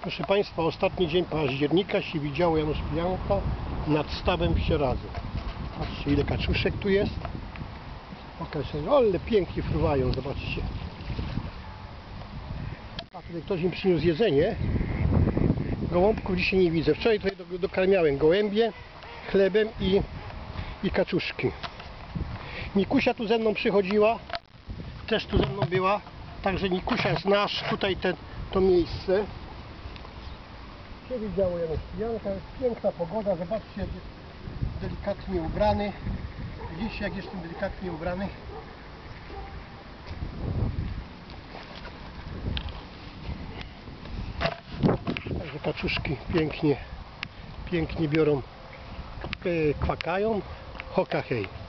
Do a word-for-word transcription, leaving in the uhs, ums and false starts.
Proszę Państwa, ostatni dzień października się widziało Janusz Pijanka nad stawem w Sieradzu. Patrzcie, ile kaczuszek tu jest. Pokażę, ale pięknie fruwają, zobaczcie. A tutaj ktoś im przyniósł jedzenie. Gołąbków dzisiaj nie widzę. Wczoraj tutaj dokarmiałem gołębie chlebem i, i kaczuszki. Nikusia tu ze mną przychodziła, też tu ze mną była. Także Nikusia znasz tutaj te, to miejsce. Się widziało Janusz Pijanka, jest piękna pogoda, zobaczcie, delikatnie ubrany. Widzicie, jak jestem delikatnie ubrany. Także kaczuszki pięknie, pięknie biorą, kwakają. Hoka hej.